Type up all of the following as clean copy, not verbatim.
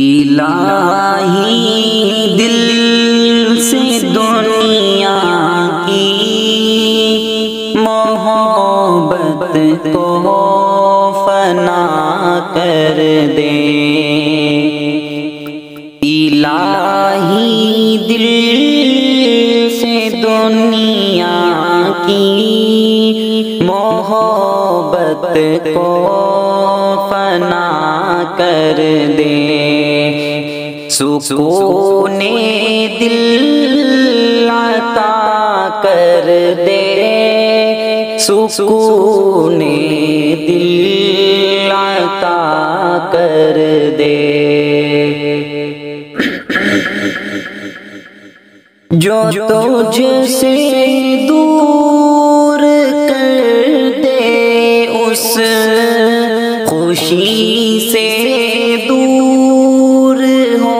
الہی دل سے دنیا کی محبت کو فنا کر دے، الہی دل سے دنیا کی محبت کو فنا کر دے، سکون دل عطا کر دے، سکون دل عطا کر دے، جو تجھ سے دور کر دے اس خوشی سے دور ہو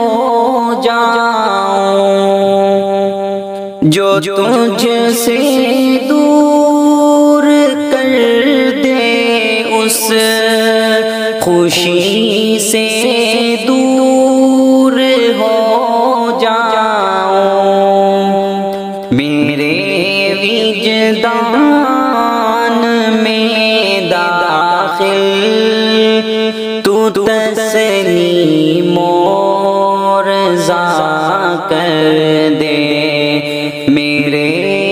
جاؤں، جو تجھ سے دور کر دے اس خوشی سے دور ہو جاؤں، میرے وجدان میں داخل تو تسلیم و رضا کر دے، میرے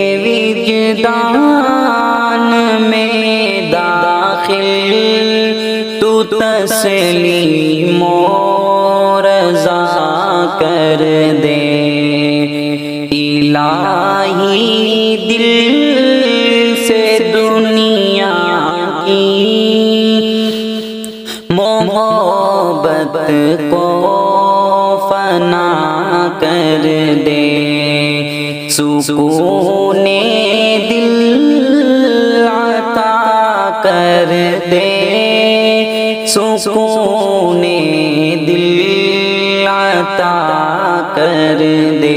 وجدان میں داخل تو تسلیم و رضا کر دے، الہی دل سے دنیا کی محبت کو فنا کر دے، سکون دل عطا کر دے، سکون دل عطا کر دے،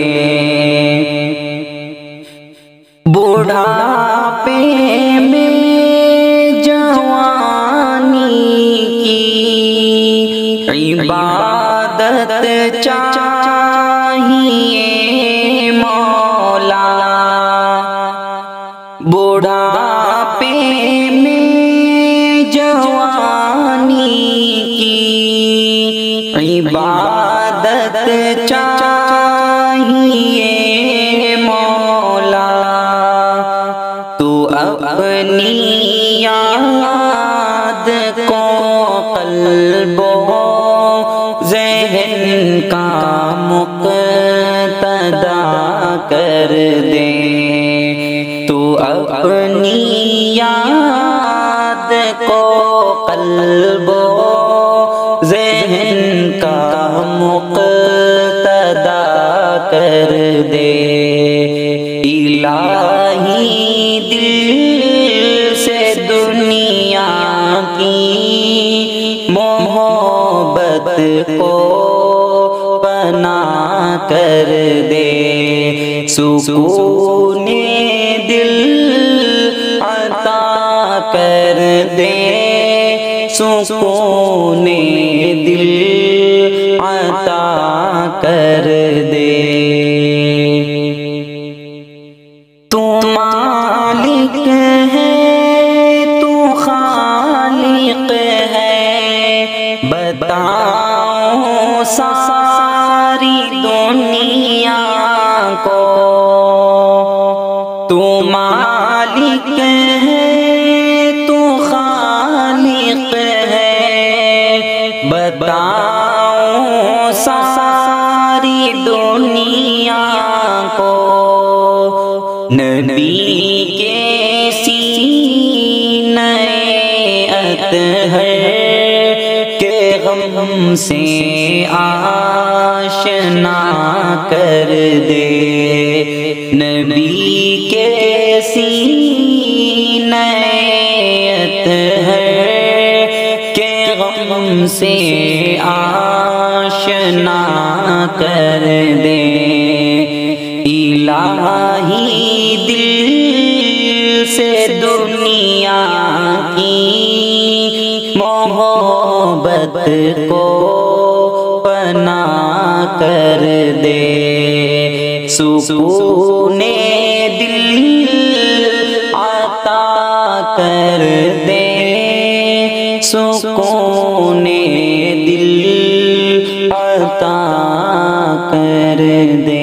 بڑھاپے میں جوانی کی عبادت چاہیے مولا، بڑھاپے میں جوانی کی عبادت چاہیے مولا، تو اپنی یاد کو قلب و ذہن کا مقتدا کر دے، تو اپنی یاد کو قلب و ذہن کا مقتدا کر دے، الہی دل سے دنیا کی محبت کو فنا کر دے، سکون دل عطا کر دے، سکون دل عطا کر دے، تو مالک ہے تو خالق ہے، بتاؤ ساری دنیا کو، تو مالک ہے تو خالق ہے، بتاؤ ساری دنیا کو، نبی کے سینے اطہر کے غم سے آشنا کر دے، نبی کے سینے اطہر کے غم سے آشنا کر دے، الہی دل سے دنیا کی محبت کو فنا کر دے، سکون دل عطا کر دے، سکون دل عطا کر دے۔